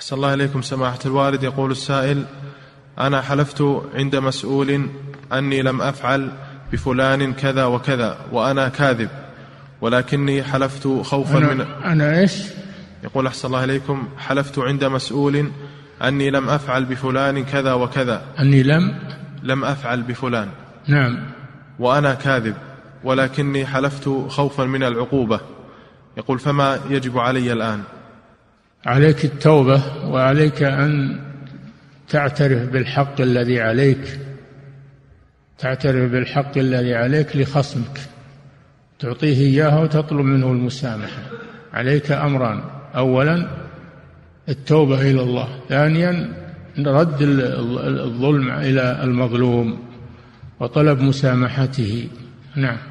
أحسن الله إليكم سماحة الوالد. يقول السائل: أنا حلفت عند مسؤول أني لم أفعل بفلان كذا وكذا وأنا كاذب، ولكني حلفت خوفا من أنا إيش؟ يقول أحسن الله إليكم: حلفت عند مسؤول أني لم أفعل بفلان كذا وكذا، أني لم أفعل بفلان، نعم، وأنا كاذب، ولكني حلفت خوفا من العقوبة. يقول: فما يجب علي الآن؟ عليك التوبة، وعليك أن تعترف بالحق الذي عليك، تعترف بالحق الذي عليك لخصمك، تعطيه إياه وتطلب منه المسامحة. عليك أمران: أولا التوبة إلى الله، ثانيا رد الظلم إلى المظلوم وطلب مسامحته. نعم.